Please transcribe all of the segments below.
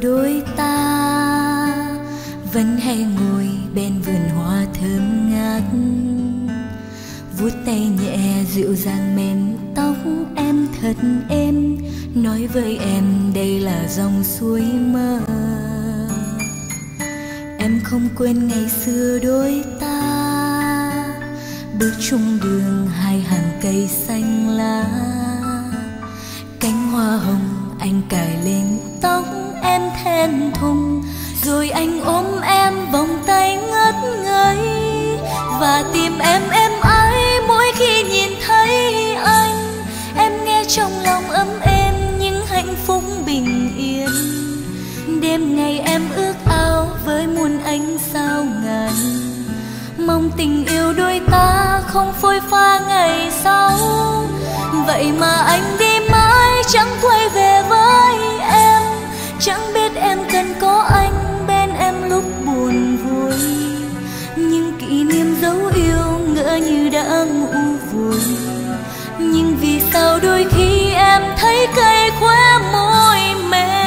đôi ta vẫn hay ngồi bên vườn hoa thơm ngát, vuốt tay nhẹ dịu dàng mềm tóc em thật êm, nói với em đây là dòng suối mơ. Em không quên ngày xưa đôi ta bước chung đường hai hàng cây xanh lá, cánh hoa hồng anh cài lên tóc em thẹn thùng, rồi anh ôm em vòng tay ngất ngây, và tim em ái mỗi khi nhìn thấy anh. Em nghe trong lòng ấm êm những hạnh phúc bình yên, đêm ngày em ước ao với muôn ánh sao ngàn, mong tình yêu đôi ta không phôi pha ngày sau. Vậy mà anh đi mãi chẳng quay về với em, chẳng biết em cần có anh bên em lúc buồn vui, nhưng kỷ niệm dấu yêu ngỡ như đã ngủ vùi. Nhưng vì sao đôi khi em thấy cay khóe môi mềm.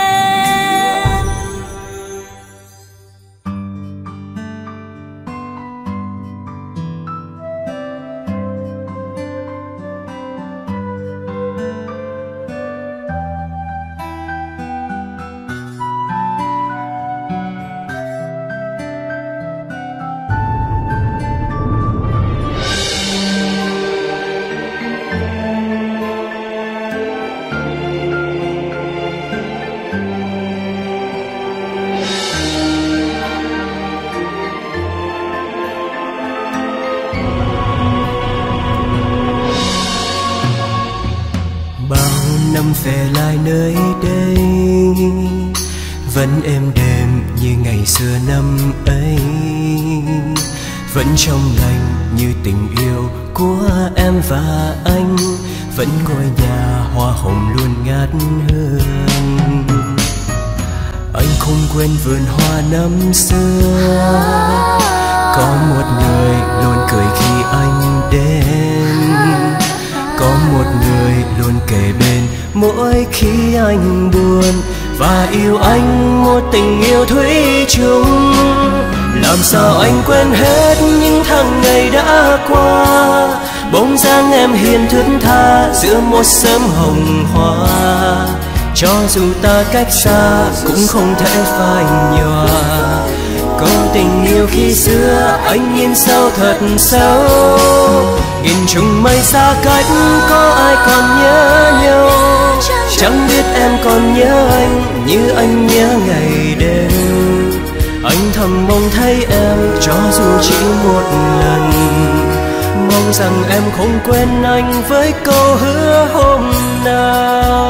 Năm về lại nơi đây vẫn êm đềm như ngày xưa năm ấy, vẫn trong lành như tình yêu của em và anh, vẫn ngôi nhà hoa hồng luôn ngát hương. Anh không quên vườn hoa năm xưa, có một người luôn cười khi anh đến, có một người luôn kề bên mỗi khi anh buồn, và yêu anh một tình yêu thủy chung. Làm sao anh quên hết những tháng ngày đã qua, bóng dáng em hiền thướt tha giữa một sớm hồng hoa. Cho dù ta cách xa cũng không thể phai nhòa, câu tình yêu khi xưa anh nhìn sâu thật sâu. Nghìn trùng mây xa cách có ai còn nhớ nhau, chẳng biết em còn nhớ anh như anh nhớ ngày đêm. Anh thầm mong thấy em cho dù chỉ một lần, mong rằng em không quên anh với câu hứa hôm nào.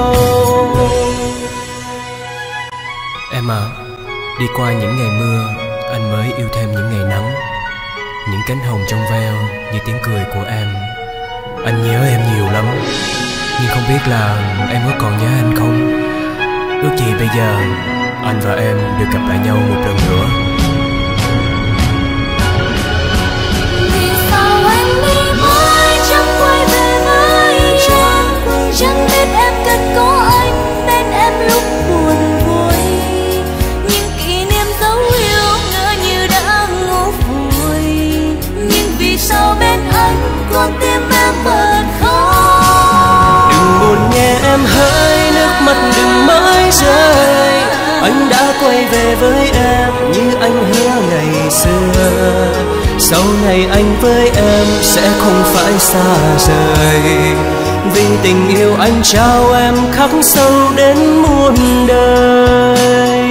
Em à, đi qua những ngày mưa anh mới yêu thêm những ngày nắng, những cánh hồng trong veo như tiếng cười của em. Anh nhớ em nhiều lắm, nhưng không biết là em có còn nhớ anh không. Ước gì bây giờ anh và em được gặp lại nhau một lần nữa. Vì sao anh đi mãi chẳng quay về với em, chẳng biết em cần có anh bên em lúc buồn vui, những kỷ niệm dấu yêu ngỡ như đã ngủ vùi. Nhưng vì sao bên anh con tim em bật khóc. Đừng buồn nghe em hỡi, nước mắt đừng mãi rơi, anh đã quay về với em như anh hứa ngày xưa. Sau này anh với em sẽ không phải xa rời, vì tình yêu anh trao em khắc sâu đến muôn đời.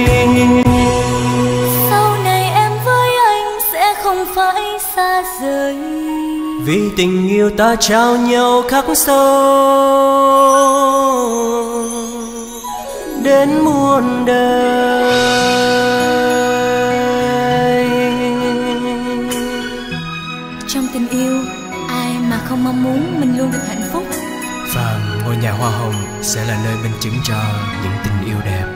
Sau này em với anh sẽ không phải xa rời, vì tình yêu ta trao nhau khắc sâu đến muôn đời. Trong tình yêu ai mà không mong muốn mình luôn được hạnh phúc, Và ngôi nhà hoa hồng sẽ là nơi minh chứng cho những tình yêu đẹp.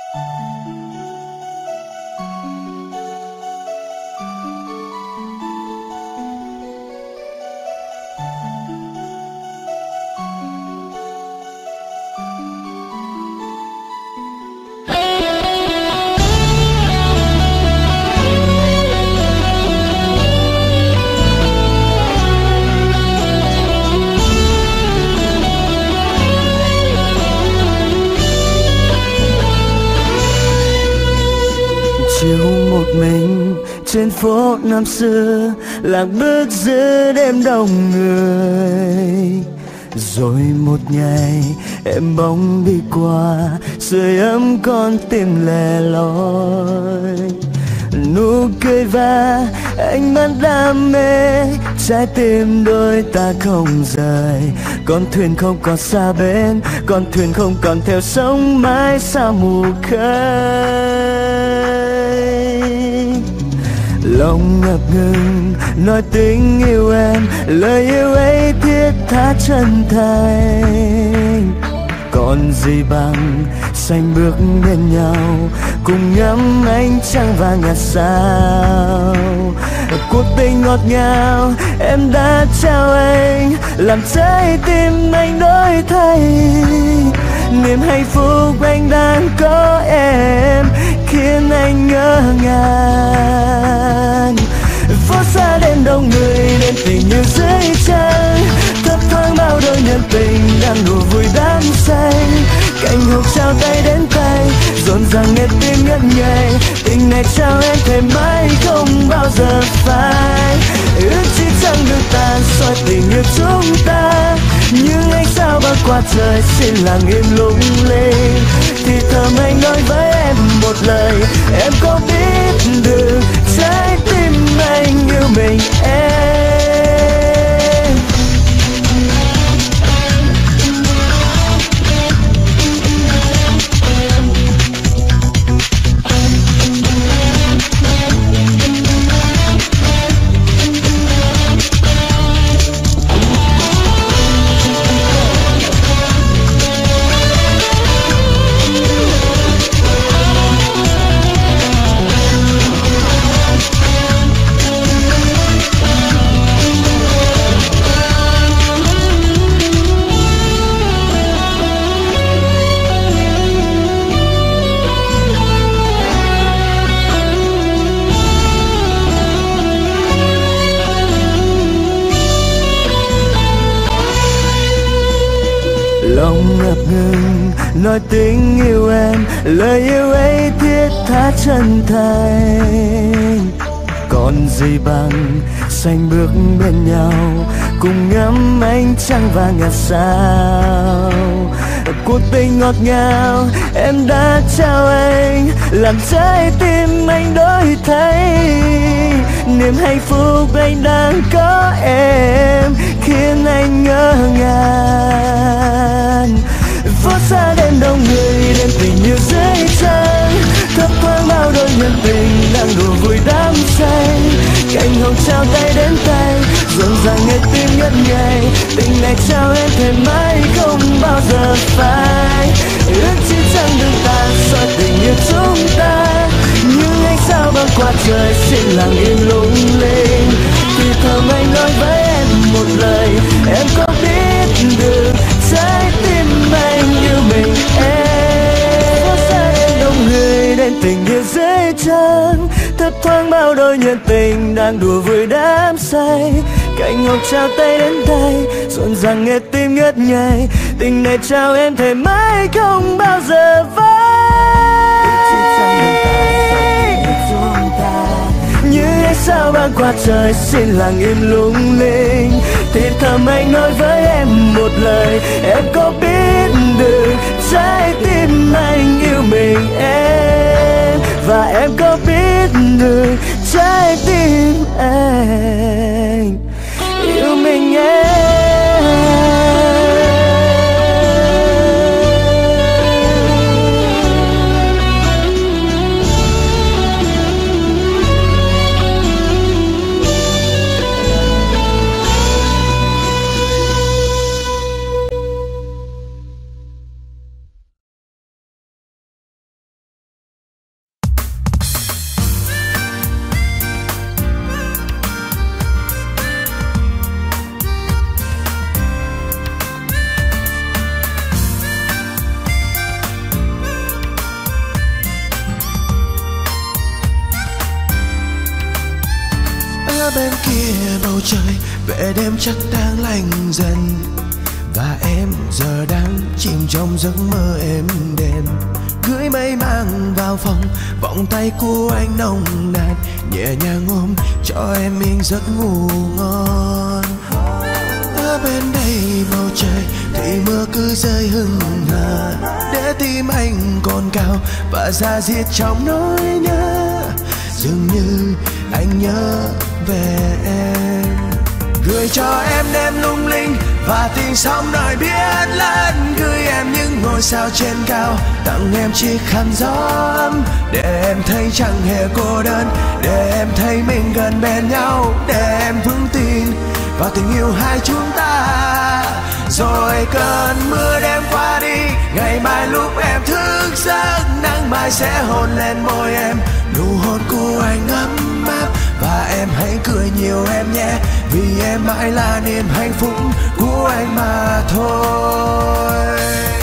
Chiều một mình trên phố năm xưa, làng bước giữa đêm đông người. Rồi một ngày em bỗng đi qua, sưởi ấm con tim lẻ loi. Nụ cười và ánh mắt đam mê, trái tim đôi ta không rời. Con thuyền không còn xa bến, con thuyền không còn theo sóng mãi sao mù khơi. Lòng ngập ngừng nói tình yêu em, lời yêu ấy thiết tha chân thành. Còn gì bằng xanh bước bên nhau, cùng ngắm ánh trăng và ngạt sao. Cuộc tình ngọt ngào em đã trao anh, làm trái tim anh đổi thay. Niềm hạnh phúc anh đang có em khiến anh ngỡ ngàng. Phố xa đêm đông người, đêm tình yêu dưới trăng, thấp thoáng bao đôi nhân tình đang đùa vui đắm say. Cành hồng trao tay đến tay, rộn ràng nghe tiếng ngất ngây. Tình này trao em thề mãi không bao giờ phai. Ước chỉ chẳng được tàn soi tình yêu chúng ta, nhưng ánh sao băng qua trời xin lặng im lung linh. Thì thầm anh nói với em một lời, em có biết được trái tim anh yêu mình em. Lòng ngập ngừng nói tình yêu em, lời yêu ấy thiết tha chân thành. Còn gì bằng xanh bước bên nhau, cùng ngắm ánh trăng và ngạt sao. Cuộc tình ngọt ngào em đã trao anh, làm trái tim anh đổi thay. Niềm hạnh phúc anh đang có em khiến anh ngỡ ngàng. Phố xa đêm đông người, đêm tình yêu dưới trăng, thấp thoáng bao đôi nhân tình đang đùa vui đắm say. Cành hồng trao tay đến tay, rộn ràng nghe tim ngất ngây. Tình này trao em thề mãi không bao giờ phai. Ước chỉ chẳng được tàn soi tình yêu chúng ta, nhưng ánh sao băng qua trời xin lặng im lung linh. Thì thầm anh nói với em một lời, em có biết được trái tim anh yêu mình em. Phố xa đêm đông người, đêm tình yêu dưới trăng, thấp thoáng bao đôi nhân tình đang đùa vui đắm say. Cành ngọc trao tay đến tay, rộn ràng nghe tim ngất ngây. Tình này trao em thề mãi không bao giờ phai. Như ánh sao băng qua trời xin lặng im lung linh. Thì thầm anh nói với em một lời, em có biết được trái tim anh yêu mình em. Và em có biết được trái tim anh yêu mình em. bầu trời về đêm chắc đang lạnh dần, và em giờ đang chìm trong giấc mơ êm đềm. Gửi mây mang vào phòng, vòng tay của anh nồng nàn nhẹ nhàng ôm cho em yên giấc ngủ ngon. Ở bên đây bầu trời thì mưa cứ rơi hừng hờ, để tim anh còn cao và da diết trong nỗi nhớ. Dường như anh nhớ về em. Gửi cho em đêm lung linh và tình sóng nổi biết lớn. Gửi em những ngôi sao trên cao, tặng em chiếc khăn gió ấm, để em thấy chẳng hề cô đơn, để em thấy mình gần bên nhau, để em vững tin vào tình yêu hai chúng ta. Rồi cơn mưa đêm qua đi, ngày mai lúc em thức giấc, nắng mai sẽ hôn lên môi em. Nụ hôn của anh ấm áp, và em hãy cười nhiều em nhé, vì em mãi là niềm hạnh phúc của anh mà thôi.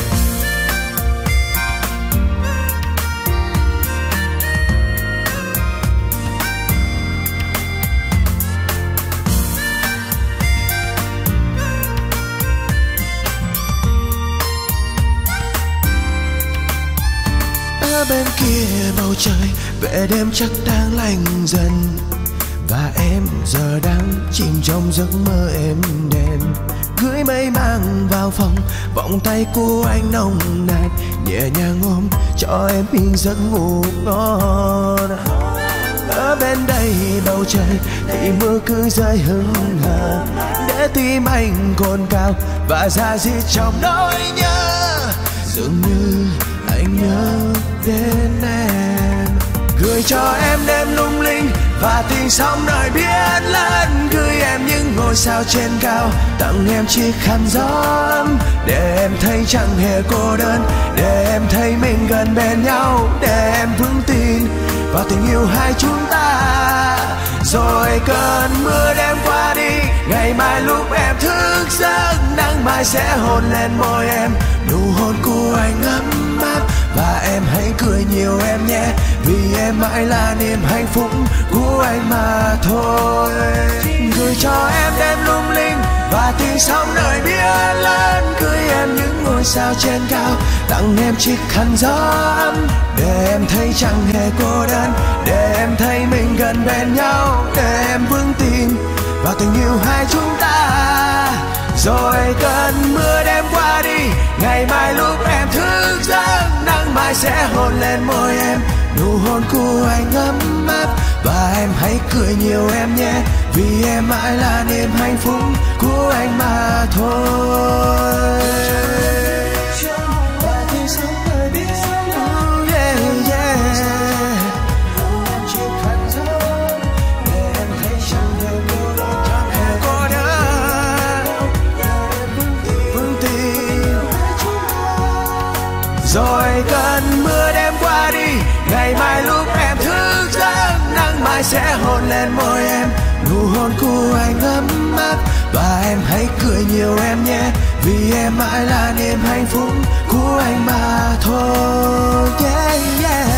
Ở bên kia bầu trời về đêm chắc đang lạnh dần, và em giờ đang chìm trong giấc mơ êm đềm. Gửi mây mang vào phòng, vòng tay của anh nồng nàn nhẹ nhàng ôm cho em yên giấc ngủ ngon. Ở bên đây bầu trời thì mưa cứ rơi hừng hờ, để tim anh cồn cào và da diết trong nỗi nhớ. Dường như anh nhớ đến em. Gửi cho em đêm lung linh và tình sóng nổi biết lớn. Gửi em những ngôi sao trên cao, tặng em chiếc khăn gió ấm, để em thấy chẳng hề cô đơn, để em thấy mình gần bên nhau, để em vững tin vào tình yêu hai chúng ta. Rồi cơn mưa đêm qua đi, ngày mai lúc em thức giấc, nắng mai sẽ hôn lên môi em. Nụ hôn của anh ấm áp, và em hãy cười nhiều em nhé, vì em mãi là niềm hạnh phúc của anh mà thôi. Gửi cho em đêm lung linh và tiếng sóng nổi biết lớn. Gửi em những ngôi sao trên cao, tặng em chiếc khăn gió ấm, để em thấy chẳng hề cô đơn, để em thấy mình gần bên nhau, để em vững tin vào tình yêu hai chúng ta. Rồi cơn mưa đêm qua đi, ngày mai lúc em thức giấc, nắng mai sẽ hôn lên môi em. Nụ hôn của anh ấm áp, và em hãy cười nhiều em nhé, vì em mãi là niềm hạnh phúc của anh mà thôi. Rồi cơn mưa đêm qua đi, ngày mai lúc em thức giấc, nắng mai sẽ hôn lên môi em. Nụ hôn của anh ấm áp, và em hãy cười nhiều em nhé, vì em mãi là niềm hạnh phúc của anh mà thôi. Yeah, yeah.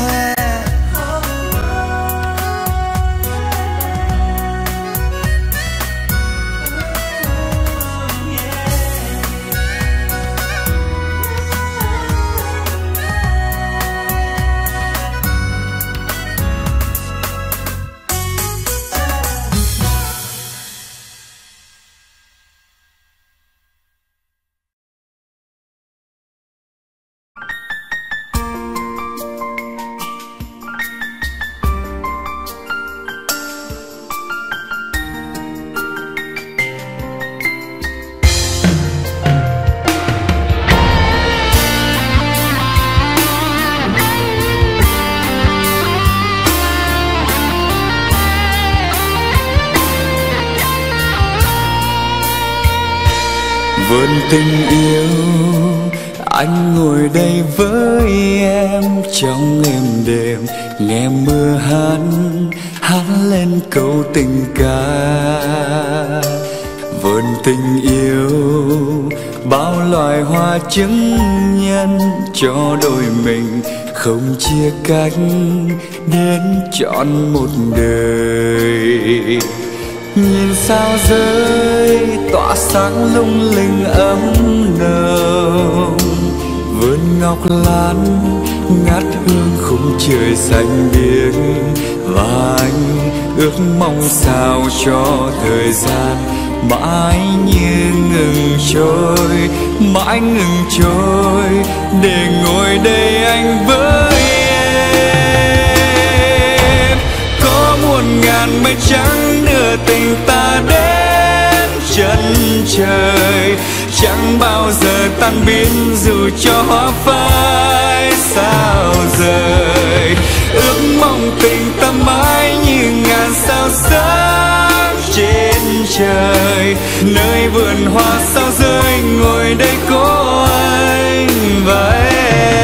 vườn tình yêu, anh ngồi đây với em trong êm đềm, nghe mưa hát lên câu tình ca. Vườn tình yêu, bao loài hoa chứng nhân cho đôi mình không chia cách đến trọn một đời. nhìn sao rơi tỏa sáng lung linh ấm nồng. Vườn ngọc lan ngát hương khung trời xanh biếc, và anh ước mong sao cho thời gian mãi như ngừng trôi, mãi ngừng trôi, để ngồi đây anh với em. Có muôn ngàn mây trắng đưa tình ta đến chân trời, chẳng bao giờ tan biến dù cho hoa phai sao rời. Ước mong tình ta mãi như ngàn sao sáng trên trời, nơi vườn hoa sao rơi ngồi đây có anh và em.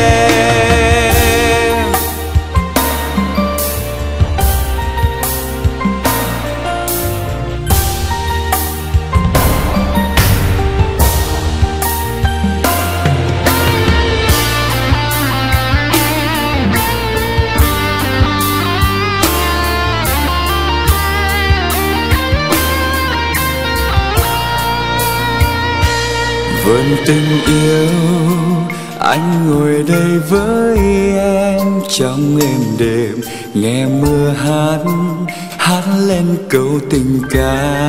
Vườn tình yêu anh ngồi đây với em trong êm đêm, nghe mưa hát lên câu tình ca.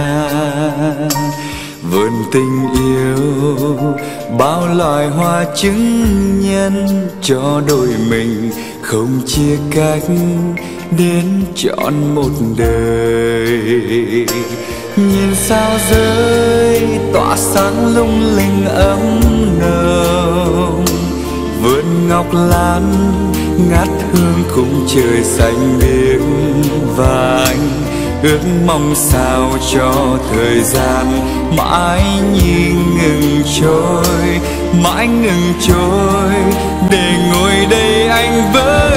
Vườn tình yêu bao loài hoa chứng nhân cho đôi mình không chia cách đến trọn một đời. Nhìn sao rơi tỏa sáng lung linh ấm nồng, vườn ngọc lan ngát hương khung trời xanh biếc, và anh ước mong sao cho thời gian mãi như ngừng trôi, mãi ngừng trôi, để ngồi đây anh với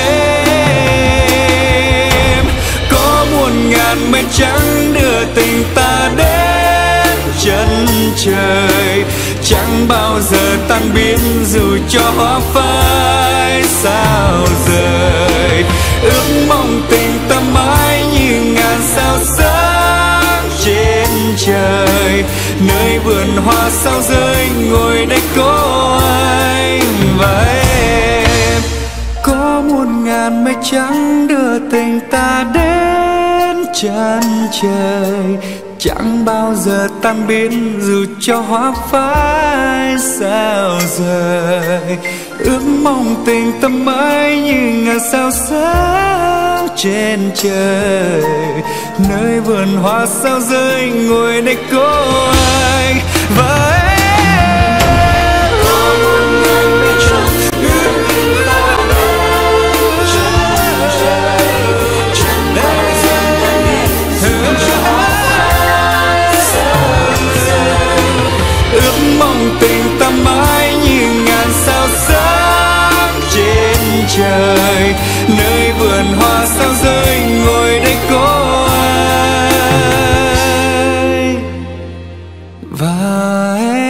em. Có muôn ngàn mây trắng đưa tình ta đến chân trời, chẳng bao giờ tan biến dù cho hoa phai sao rời. Ước mong tình ta mãi như ngàn sao sáng trên trời, nơi vườn hoa sao rơi ngồi đây có anh và em. Có muôn ngàn mây trắng đưa tình ta đến chân trời, chẳng bao giờ tan biến dù cho hoa phai sao rời. Ước mong tình ta mãi như ngàn sao sáng trên trời, nơi vườn hoa sao rơi ngồi đây có anh và em. Có muôn ngàn mây trắng đưa tình ta đến chân trời, chẳng bao giờ tan biến dù cho hoa phai sao rời. Ước mong tình ta mãi như ngàn sao sáng trên trời, nơi vườn hoa sao rơi ngồi đây có ai và em.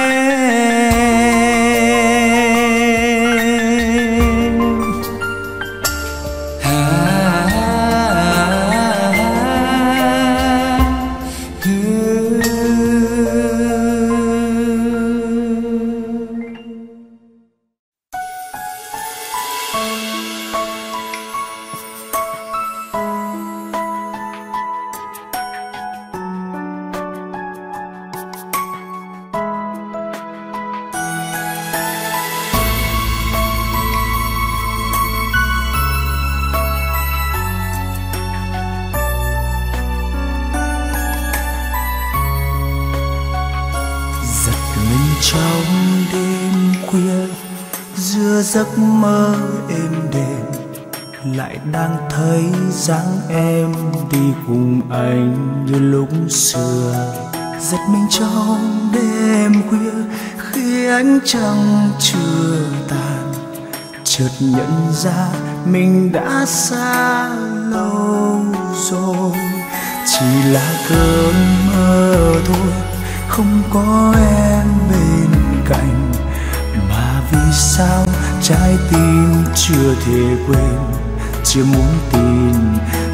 Trong đêm khuya giữa giấc mơ êm đềm, lại đang thấy dáng em đi cùng anh như lúc xưa. Giật mình trong đêm khuya khi ánh trăng chưa tàn, chợt nhận ra mình đã xa lâu rồi. Chỉ là cơn mơ thôi, không có em bên cạnh, mà vì sao trái tim chưa thể quên, chưa muốn tin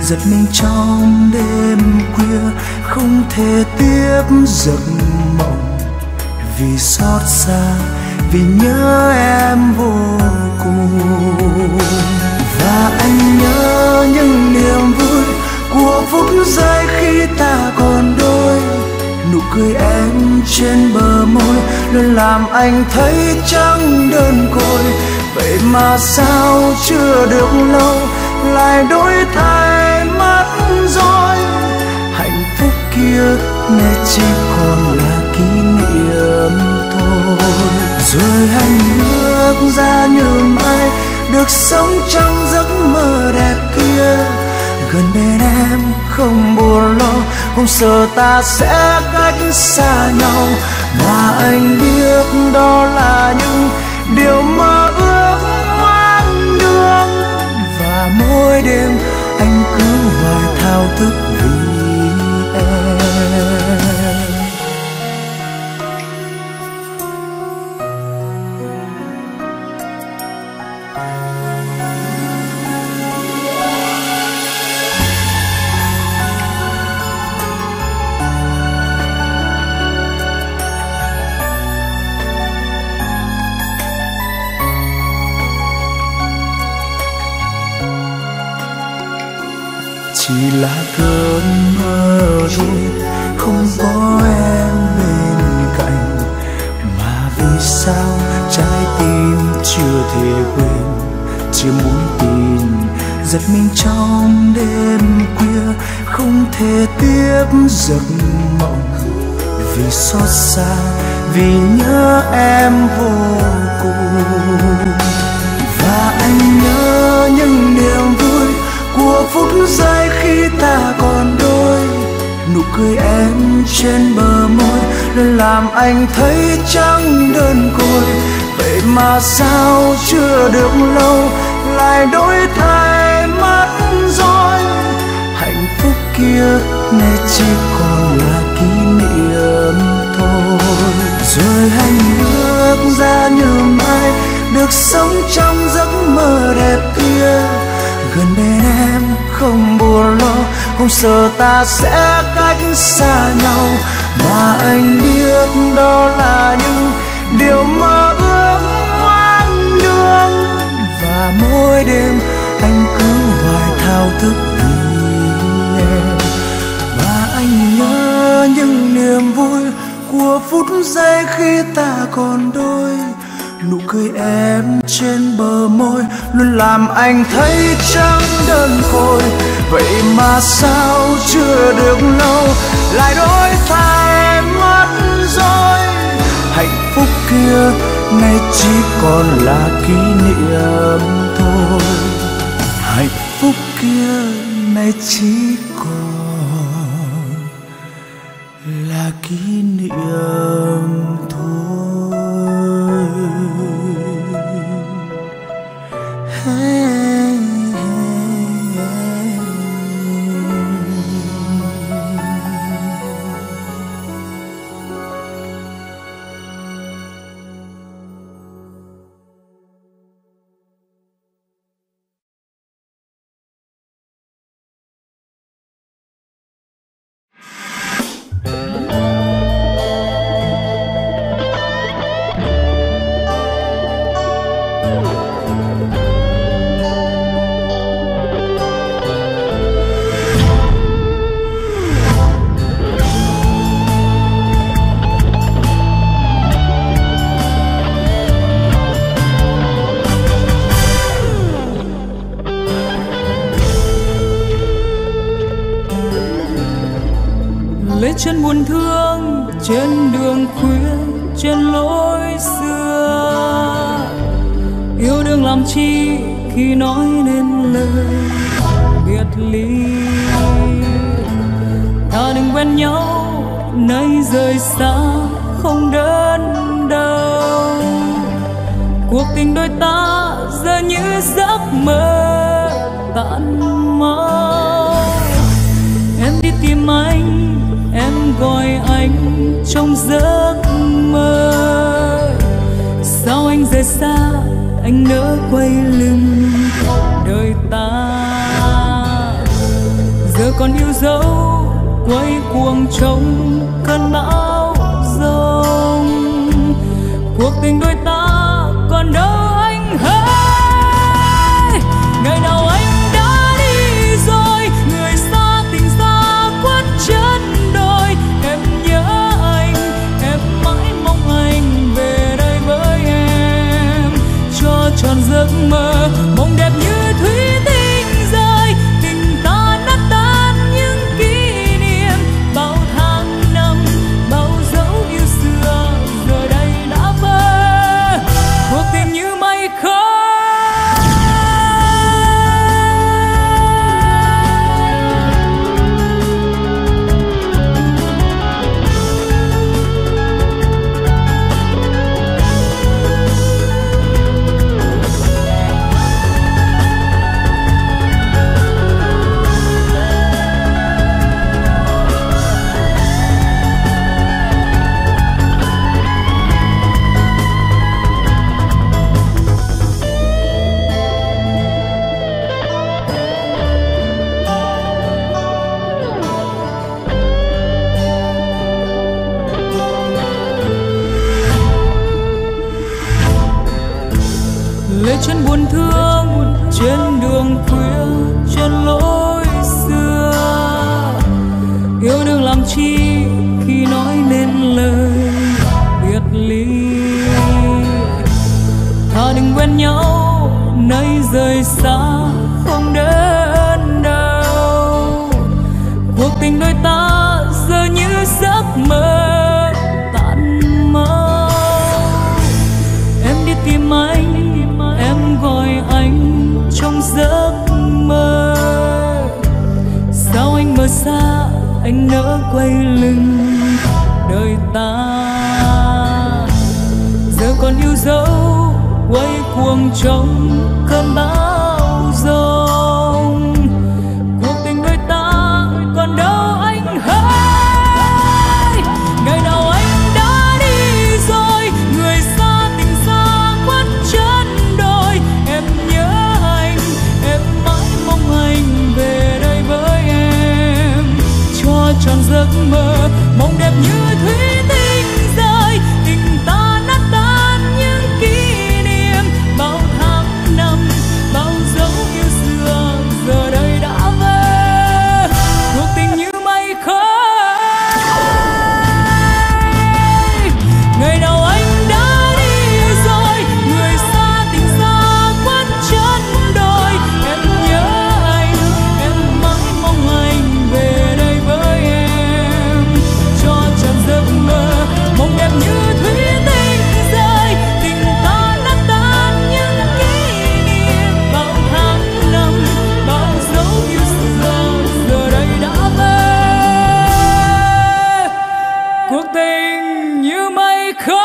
giật mình trong đêm khuya không thể tiếp giấc mộng, vì xót xa, vì nhớ em vô cùng. Và anh nhớ những niềm vui của phút giây khi ta còn đôi, nụ cười em trên bờ môi luôn làm anh thấy chẳng đơn côi. Vậy mà sao chưa được lâu lại đổi thay mất rồi, hạnh phúc kia nay chỉ còn là kỷ niệm thôi. Rồi anh bước ra như mai được sống trong giấc mơ đẹp kia, gần bên em không buồn lo, không sợ ta sẽ cách xa nhau. Mà anh biết đó là những điều mơ ước hoang đường, và mỗi đêm anh cứ hoài thao thức vì em. Chỉ là cơn mơ thôi, không có em bên cạnh, mà vì sao trái tim chưa thể quên, chưa muốn tin. Giật mình trong đêm khuya không thể tiếp giấc mộng, vì xót xa, vì nhớ em vô cùng. Và anh nhớ những niềm vui của phút giây khi ta còn đôi, nụ cười em trên bờ môi luôn làm anh thấy chẳng đơn côi. Vậy mà sao chưa được lâu lại đổi thay mất rồi, hạnh phúc kia nay chỉ còn là kỷ niệm thôi. Rồi anh bước ra như mai được sống trong giấc mơ đẹp kia, gần bên em không buồn lo, không sợ ta sẽ cách xa nhau. Mà anh biết đó là những điều mơ ước hoang đường, và mỗi đêm anh cứ hoài thao thức vì em. Và anh nhớ những niềm vui của phút giây khi ta còn đôi, nụ cười em trên bờ môi luôn làm anh thấy chẳng đơn côi. Vậy mà sao chưa được lâu lại đổi thay mất rồi, hạnh phúc kia nay chỉ còn là kỷ niệm thôi. Hạnh phúc kia nay chỉ còn là kỷ niệm thôi. Chân buồn thương trên đường khuya, trên lối xưa, yêu đương làm chi khi nói nên lời biệt ly. Ta đừng quen nhau nay rời xa không đơn đâu, cuộc tình đôi ta giờ như giấc mơ tàn mau. Em đi tìm anh, em gọi anh trong giấc mơ. Sao anh rời xa, anh nỡ quay lưng đời ta. còn yêu dấu quay cuồng trong cơn bão giông. Cuộc tình đôi ta còn đâu anh hỡi, ngày nào anh đã đi rồi, người xa tình xa khuất chân đôi. Em nhớ anh, em mãi mong anh về đây với em, cho tròn giấc mơ mộng đẹp như thủy tinh rơi. Tình ta nát tan những kỷ niệm, bao tháng năm bao dấu yêu xưa giờ đây đã vỡ. Cuộc tình như mây khói. Lệ chân buồn thương trên đường khuya, trên lối xưa. Yêu đương làm chi khi nói nên lời biệt ly. Thà đừng quen nhau nay rời xa không đến đâu. Cuộc tình đôi ta giờ như giấc mơ tàn mau. Em đi tìm anh, em gọi anh trong giấc mơ. Sao anh mơ xa, anh nỡ quay lưng đời ta. Giờ còn yêu dấu quay cuồng trong cơn bão giông. Cuộc tình đôi ta còn đâu anh hỡi, ngày nào anh đã đi rồi, người xa tình xa khuất chân đôi. Em nhớ anh, em mãi mong anh về đây với em, cho tròn giấc mơ mộng đẹp như thủy tinh rơi. Tình ta nát tan những kỷ niệm, bao tháng năm bao dấu yêu xưa giờ đây đã vỡ. Cuộc tình như mây khói, ngày nào anh đã đi rồi, người xa tình xa khuất chân đôi. Em nhớ anh, em mãi mong anh về đây với em, cho tròn giấc mơ mộng đẹp như thủy tinh rơi. Tình ta nát tan những kỷ niệm, bao tháng năm bao dấu yêu xưa giờ đây đã vỡ. Cuộc tình như mây khói.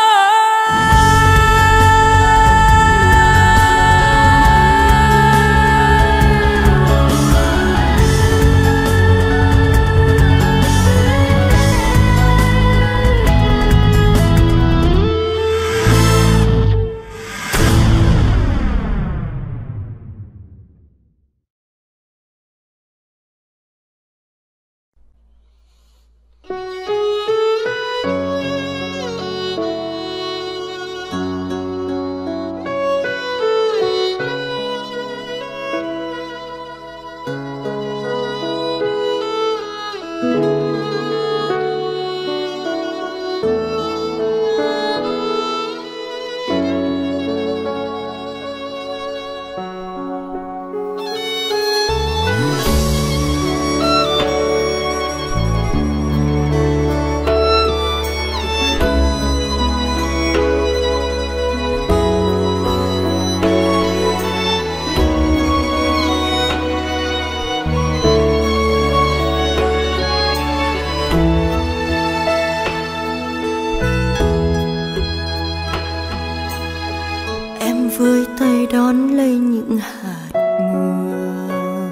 với tay đón lấy những hạt mưa.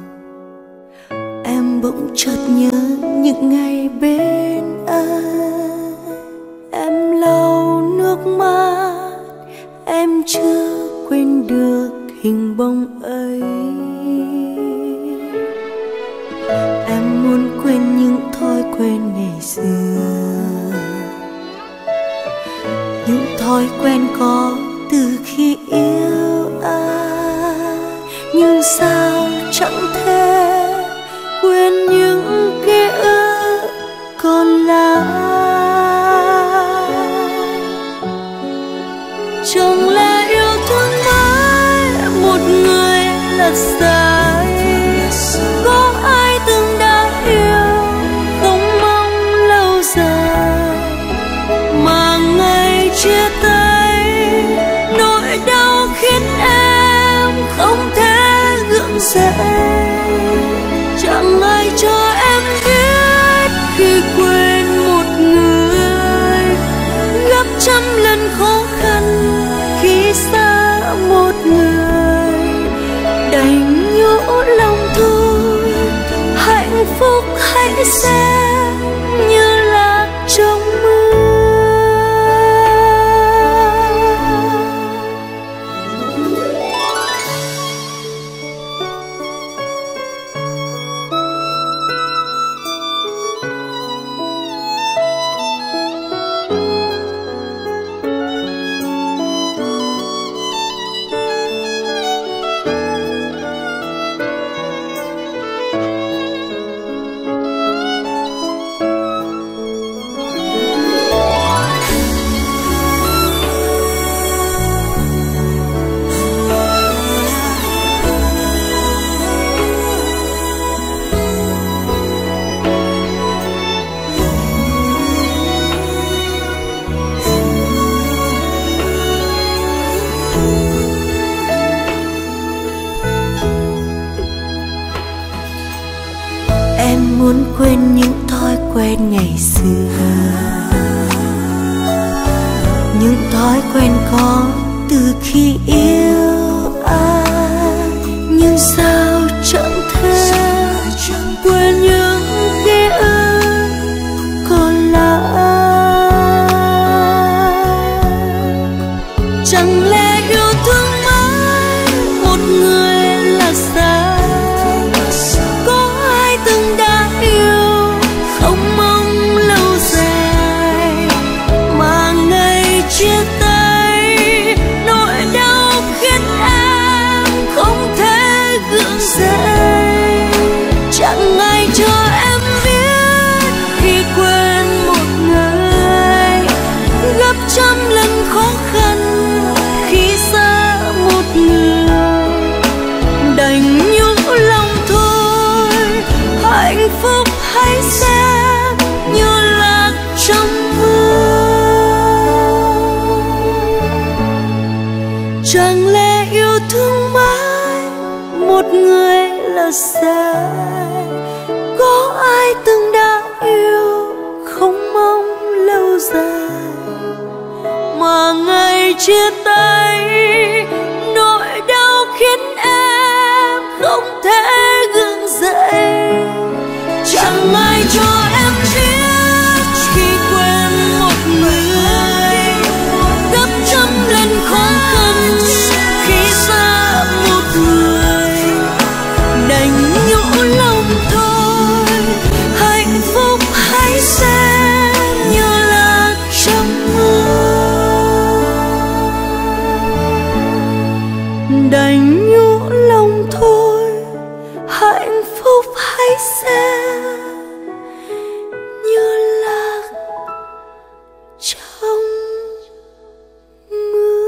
Em bỗng chợt nhớ những ngày bên anh, em lau nước mắt, em chưa quên được hình bóng ấy. quên những thói quen ngày xưa, những thói quen có từ khi yêu ai, nhưng sao chẳng thể quên những ký ức còn lại. Chẳng lẽ yêu thương mãi một người là sai? Có ai từng đã yêu không mong lâu dài, mà ngày chia tay nỗi đau khiến em không thể gượng dậy. Chẳng ai cho em biết khi quên một người gấp trăm lần khó khăn khi xa một người. Đành nhủ lòng thôi, hạnh phúc hãy xem như lạc trong mưa. Em muốn quên những thói quen ngày xưa, những thói quen có từ khi yêu ai, nhưng sao chẳng thể quên những ký ức còn lại. Chẳng lẽ yêu thương mãi một người là sai? Từng đã yêu không mong lâu dài, mà ngày chia tay nỗi đau khiến em không thể gượng dậy. Chẳng ai cho em biết khi quên một người gấp trăm lần khó khăn khi xa một người. Đành nhủ lòng thôi, hạnh phúc hãy xem như lạc trong mưa. Chẳng lẽ yêu thương mãi một người là sai? Có ai từng đã yêu không mong lâu dài, mà ngày chia tay nỗi đau khiến em không thể gượng dậy. Chẳng ai cho em biết khi quên một người gấp trăm lần khó khăn khi xa một người. Đành nhủ lòng thôi, hạnh phúc hãy xem như lạc trong mưa. Đành nhủ lòng thôi, hạnh phúc hãy xem như lạc trong mưa.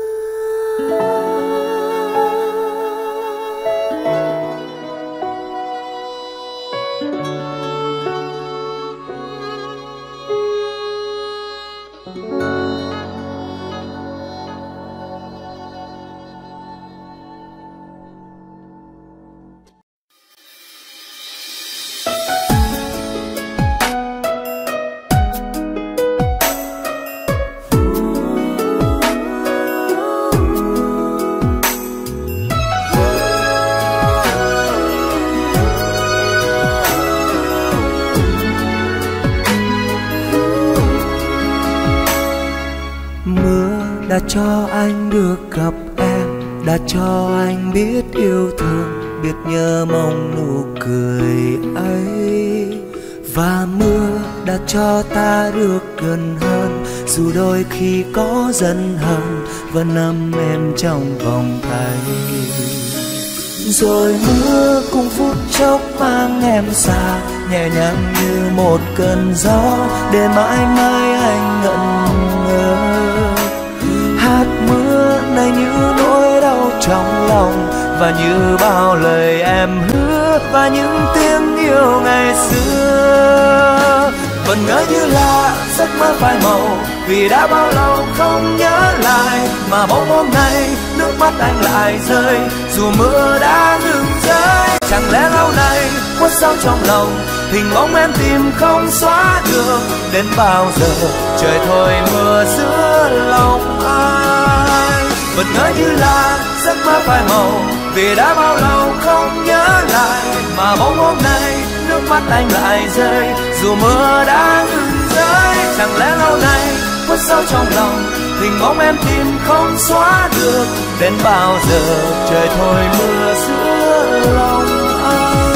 đã cho anh được gặp em, đã cho anh biết yêu thương, biết nhớ mong nụ cười ấy. và mưa đã cho ta được gần hơn, dù đôi khi có giận hờn vẫn ấm em trong vòng tay. Rồi mưa cùng phút chốc mang em xa, nhẹ nhàng như một cơn gió để mãi mãi anh ngẩn ngơ. Hạt mưa này như nỗi đau trong lòng, và như bao lời em hứa và những tiếng yêu ngày xưa. Vẫn ngỡ như là giấc mơ phai màu, vì đã bao lâu không nhớ lại, mà bỗng hôm nay nước mắt anh lại rơi, dù mưa đã ngừng rơi. Chẳng lẽ lâu nay khuất sâu trong lòng, hình bóng em tìm không xóa được, đến bao giờ trời thôi mưa giữa lòng ai. Vẫn ngỡ như là giấc mơ phai màu, vì đã bao lâu không nhớ lại, mà bỗng hôm nay nước mắt anh lại rơi, dù mưa đã ngừng rơi. Chẳng lẽ lâu nay khuất sâu trong lòng, hình bóng em tìm không xóa được, đến bao giờ trời thôi mưa giữa lòng anh.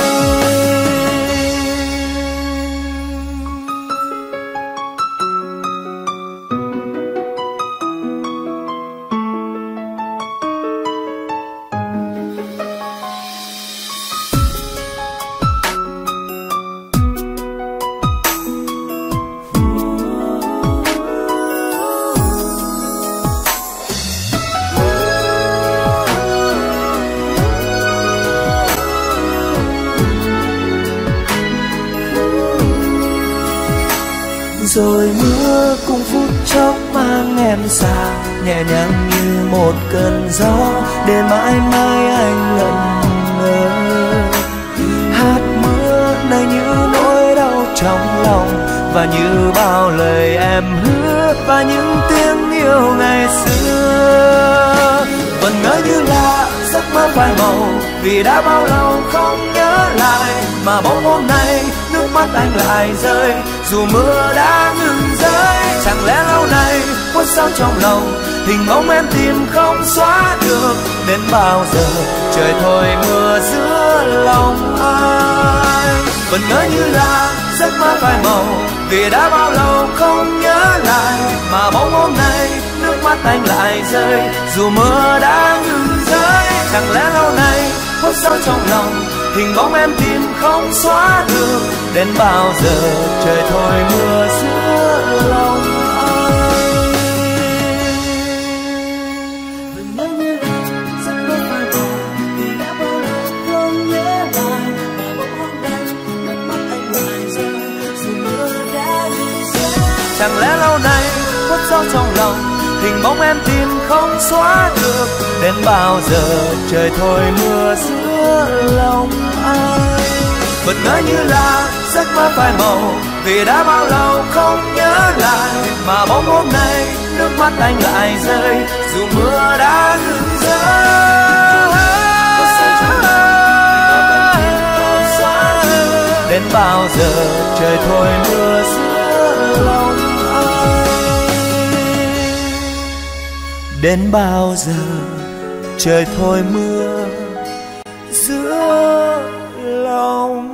Rồi mưa cùng phút chốc mang em xa, nhẹ nhàng như một cơn gió để mãi mãi anh ngẩn ngơ. Hạt mưa này như nỗi đau trong lòng, và như bao lời em hứa và những tiếng yêu ngày xưa. Vẫn ngỡ như là giấc mơ phai màu, vì đã bao lâu không nhớ lại, mà bỗng hôm nay nước mắt anh lại rơi, dù mưa đã ngừng rơi. Chẳng lẽ lâu nay khuất sâu trong lòng, hình bóng em tìm không xóa được, đến bao giờ trời thôi mưa giữa lòng ai. Vẫn ngỡ như là giấc mơ phai màu, vì đã bao lâu không nhớ lại, mà bỗng hôm nay nước mắt anh lại rơi, dù mưa đã ngừng rơi. Chẳng lẽ lâu nay khuất sâu trong lòng, hình bóng em tìm không xóa được, đến bao giờ trời thôi mưa giữa lòng anh. Vẫn nhớ như là giấc mơ phai màu, vì đã bao lâu không nhớ lại, mà bỗng hôm nay nước mắt anh lại rơi, dù mưa đã ngừng rơi. Chẳng lẽ lâu nay khuất sâu trong lòng, hình bóng em tìm không xóa được, đến bao giờ trời thôi mưa giữa lòng ai. Vẫn ngỡ như là giấc mơ phai màu, vì đã bao lâu không nhớ lại, mà bỗng hôm nay nước mắt anh lại rơi, dù mưa đã ngừng rơi. Đến bao giờ trời thôi mưa giữa lòng anh. Đến bao giờ trời thôi mưa giữa lòng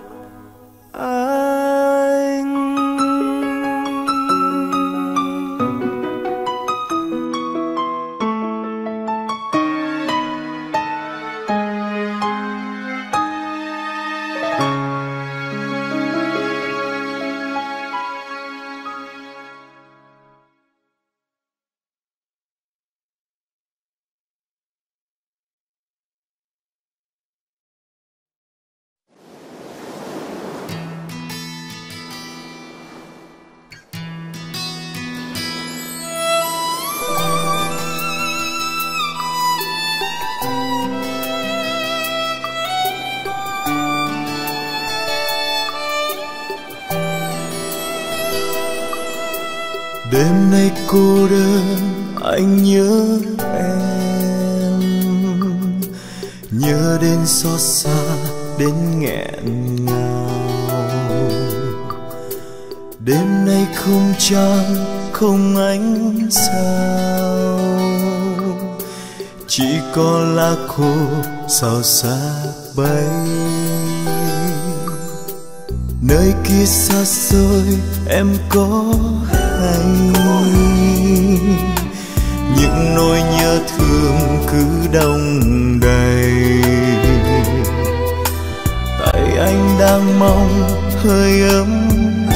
anh. Đêm nay cô đơn anh nhớ em, nhớ đến xót xa đến nghẹn ngào. Đêm nay không trăng không ánh sao, chỉ có lá khô xào xạc bay. Nơi kia xa xôi em có hay những nỗi nhớ thương cứ đong đầy, tại anh đang mong hơi ấm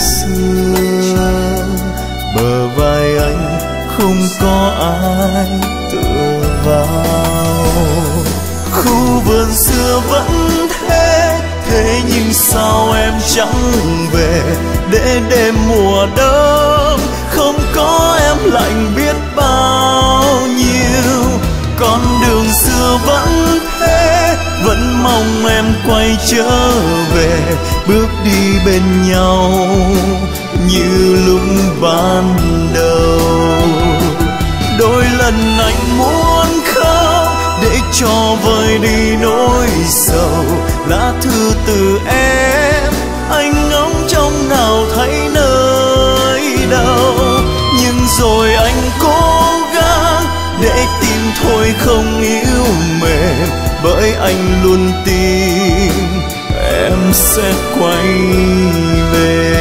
xưa, bờ vai anh không có ai tựa vào. Khu vườn xưa vẫn thế, thế nhưng sao em chẳng về, để đêm mùa đông không có em lạnh biết bao nhiêu. Con đường xưa vẫn thế, vẫn mong em quay trở về, bước đi bên nhau như lúc ban đầu. Đôi lần anh muốn khóc để cho vơi đi nỗi sầu, lá thư từ em anh ngóng trong nào thấy nơi đâu. Nhưng rồi anh cố gắng để tim thôi không yếu mềm, bởi anh luôn tin em sẽ quay về.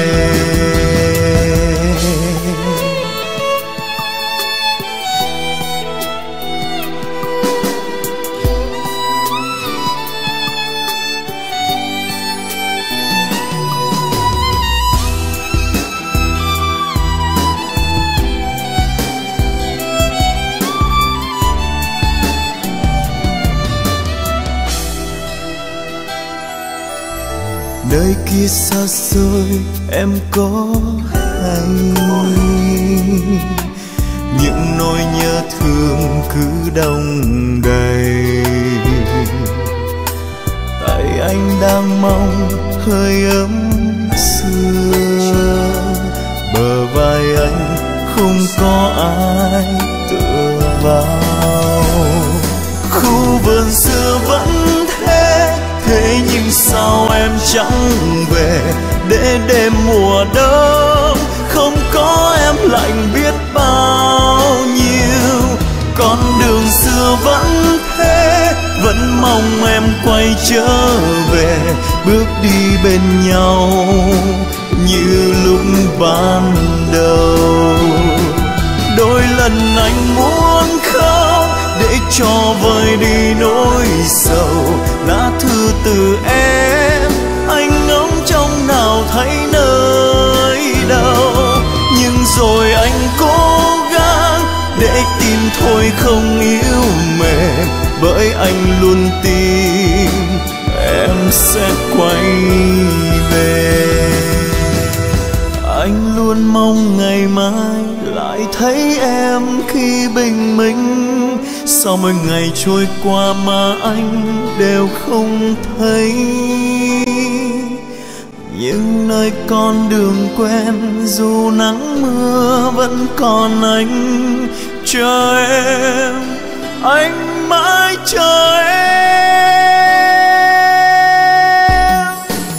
Nơi kia xa xôi em có hay những nỗi nhớ thương cứ đong đầy, tại anh đang mong hơi ấm xưa, bờ vai anh không có ai tựa vào. Khu vườn xưa vẫn thế, thế nhưng sao em chẳng về, để đêm mùa đông không có em lạnh biết bao nhiêu. Con đường xưa vẫn thế, vẫn mong em quay trở về, bước đi bên nhau như lúc ban đầu. Đôi lần anh muốn khóc để cho vơi đi nỗi sầu, lá thư từ em anh ngóng trong nào thấy nơi đâu. Nhưng rồi anh cố gắng để tim thôi không yếu mềm, bởi anh luôn tin em sẽ quay về. Anh luôn mong ngày mai lại thấy em khi bình minh, sau mỗi ngày trôi qua mà anh đều không thấy. Nhưng nơi con đường quen dù nắng mưa vẫn còn anh chờ em, anh mãi chờ em.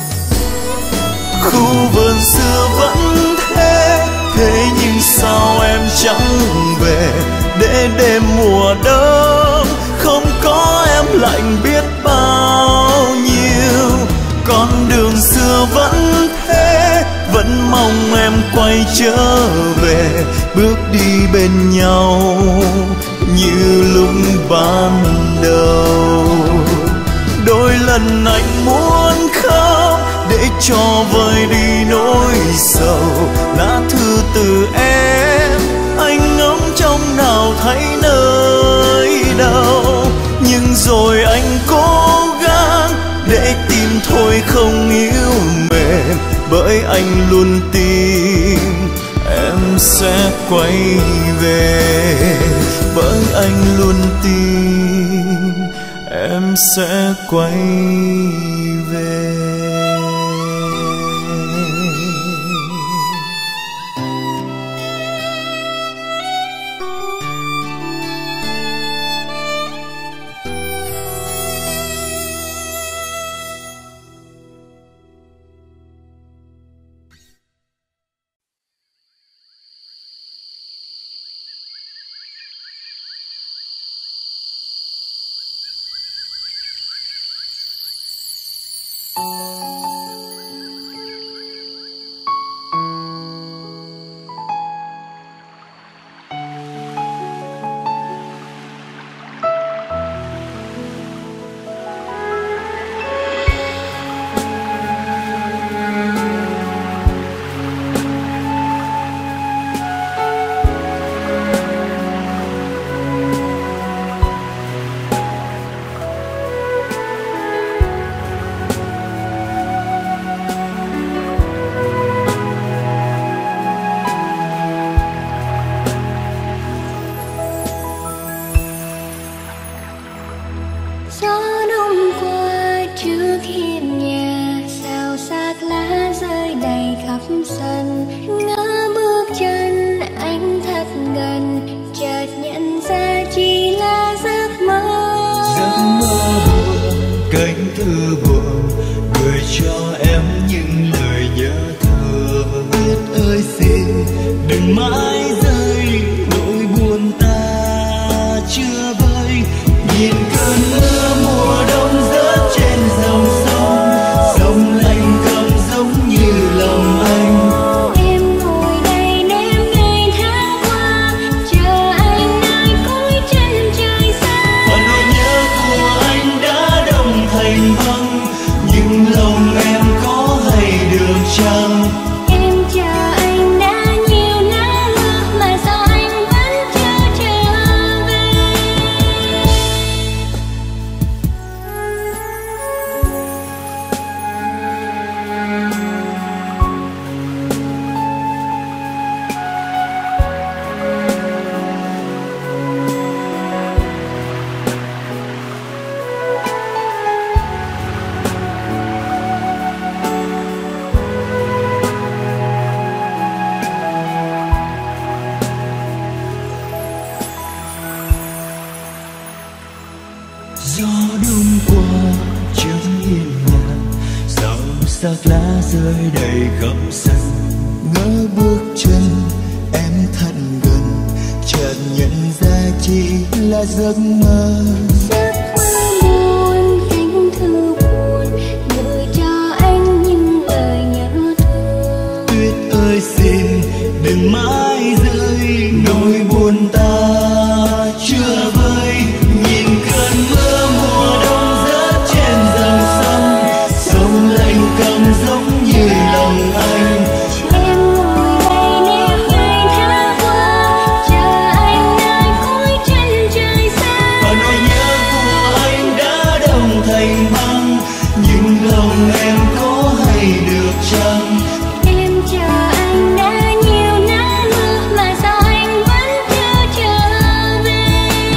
Khu vườn xưa vẫn thế, thế nhưng sao em chẳng về, để đêm mùa đông không có em lạnh biết bao nhiêu. Con đường xưa vẫn thế, vẫn mong em quay trở về, bước đi bên nhau như lúc ban đầu. Đôi lần anh muốn khóc để cho vơi đi nỗi sầu, lá thư từ em anh ngóng trong nào thấy nơi đâu. Nhưng rồi anh cố gắng để tim thôi không yếu mềm, bởi anh luôn tin em sẽ quay về, bởi anh luôn tin em sẽ quay về. trước hiên nhà, xào xạc lá rơi đầy khắp sân. Ngỡ bước chân anh thật gần, chợt nhận ra chỉ là giấc mơ. Giấc mơ buồn, cánh thư buồn, gửi cho em những lời nhớ thương. Biết ơi xin đừng mãi rơi, nỗi buồn ta chưa vơi. Nhìn cơn mưa mùa đông rớt trên dòng sông, sông lạnh câm giống như lòng anh. Em ngồi đây đêm ngày tháng qua, chờ anh nơi cuối chân trời xa. Và nỗi nhớ của anh đã đông thành băng, nhưng lòng em có hay được chăng? Em chờ anh đã nhiều nắng mưa, mà sao anh vẫn chưa trở về. Gió đông qua chẳng yên nhà, xào xạc lá rơi đầy khắp sân. Ngỡ bước chân em thật gần, chợt nhận ra chỉ là giấc mơ. Giấc mơ buồn, cánh thư buồn, gửi cho anh những lời nhớ thương. Tuyết ơi xin đừng mãi rơi, nỗi buồn ta chưa vơi. Nhìn cơn mưa mùa đông rớt trên dòng sông, sông lạnh câm giống như lòng anh. Em ngồi đây đêm ngày tháng qua, chờ anh nơi cuối chân trời xa. Và nỗi nhớ của anh đã đông thành băng, nhưng lòng em có hay được chăng? Em chờ anh đã nhiều nắng mưa, mà sao anh vẫn chưa trở về.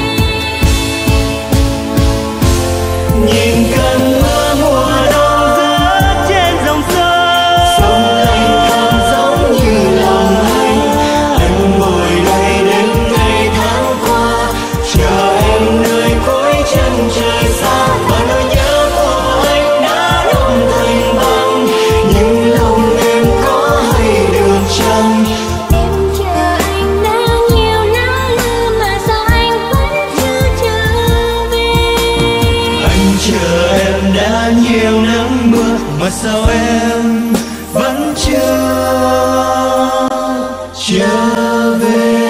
Nhìn cơn mưa mùa đông rớt trên dòng sông, sông lạnh câm giống như lòng anh. Anh ngồi đây đến ngày tháng qua, chờ em nơi cuối chân trời xa. Và nỗi nhớ của anh đã đông thành băng, nhưng lòng em có hay được chăng? Em chờ anh đã nhiều nắng mưa, mà sao anh vẫn chưa trở về. Anh chờ em đã nhiều nắng mưa, mà sao em vẫn chưa trở về.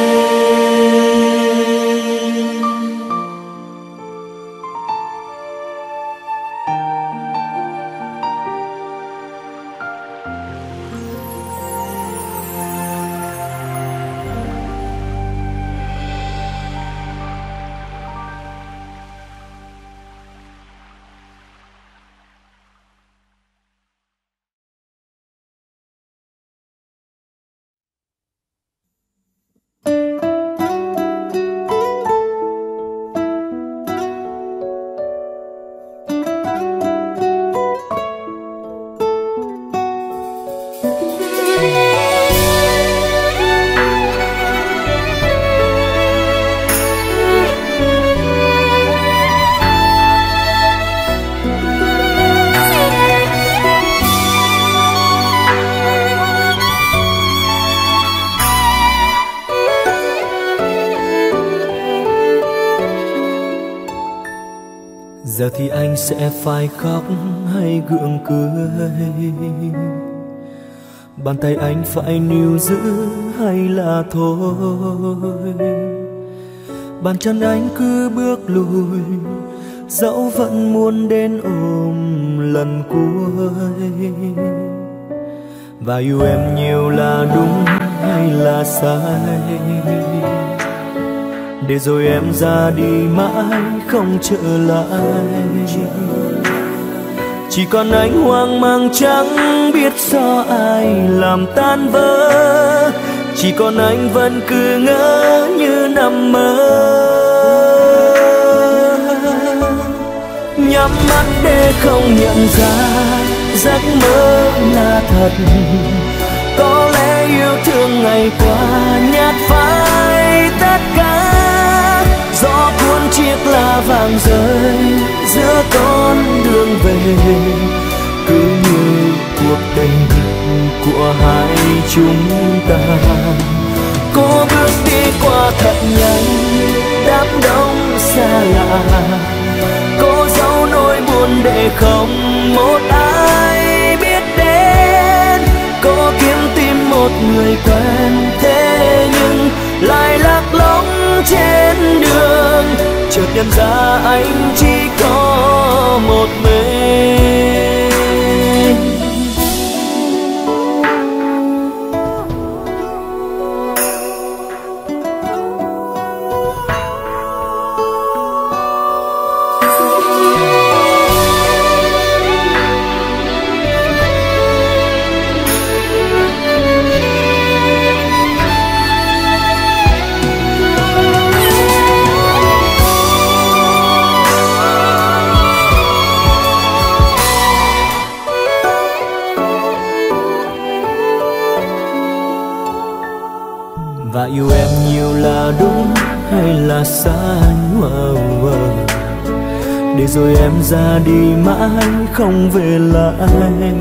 Giờ thì anh sẽ phải khóc hay gượng cười, bàn tay anh phải níu giữ hay là thôi. Bàn chân anh cứ bước lùi, dẫu vẫn muốn đến ôm lần cuối. Và yêu em nhiều là đúng hay là sai, để rồi em ra đi mãi không trở lại. Chỉ còn anh hoang mang chẳng biết do ai làm tan vỡ, chỉ còn anh vẫn cứ ngỡ như nằm mơ. nhắm mắt để không nhận ra giấc mơ là thật. Có lẽ yêu thương ngày qua nhạt phai tất cả, gió cuốn chiếc lá vàng rơi giữa con đường về, cứ như cuộc tình của hai chúng ta. Cô bước đi qua thật nhanh đám đông xa lạ, cô giấu nỗi buồn để không một ai biết đến. Cô kiếm tìm một người quen, thế nhưng lại lạc lõng trên đường. Chợt nhận ra anh chỉ có một mình. Và yêu em nhiều là đúng hay là sai, để rồi em ra đi mãi không về lại.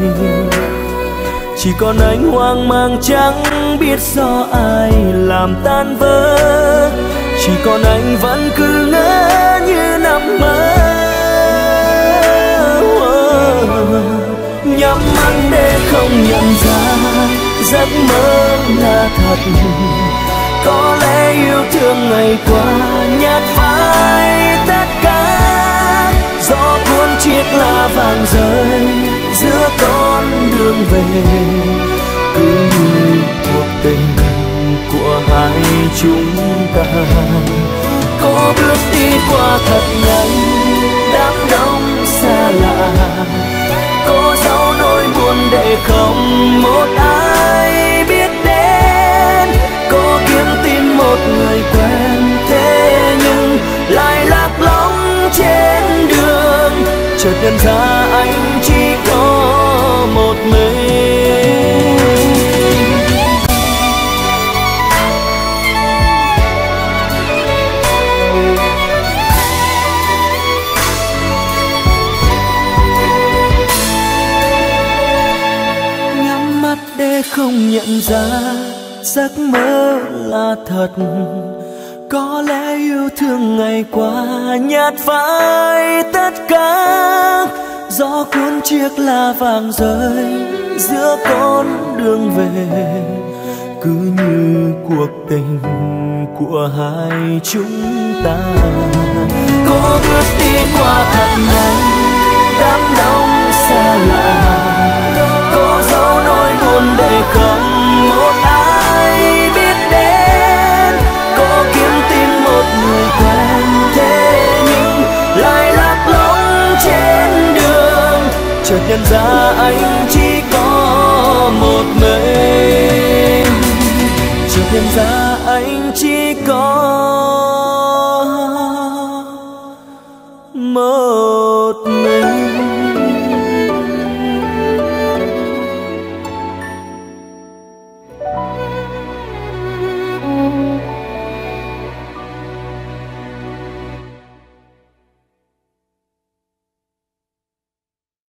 Chỉ còn anh hoang mang chẳng biết do ai làm tan vỡ, chỉ còn anh vẫn cứ ngỡ như nằm mơ. Nhắm mắt để không nhận ra giấc mơ là thật. Có lẽ yêu thương ngày qua nhạt phai tất cả, gió cuốn chiếc lá vàng rơi giữa con đường về, cứ như cuộc tình của hai chúng ta. Cô bước đi qua thật nhanh đám đông xa lạ, cô giấu nỗi buồn để không một ai biết đến. Cô kiếm tìm một người quen, thế nhưng lại lạc lõng trên đường. Chợt nhận ra anh chỉ có một mình. Nhắm mắt để không nhận ra giấc mơ là thật. Có lẽ yêu thương ngày qua nhạt phai tất cả, gió cuốn chiếc lá vàng rơi giữa con đường về, cứ như cuộc tình của hai chúng ta. Cô bước đi qua thật nhanh đám đông xa lạ, cô giấu nỗi buồn để không một ai biết đến. Cô kiếm tìm một người quen, thế nhưng lại lạc lõng trên đường. Chợt nhận ra anh chỉ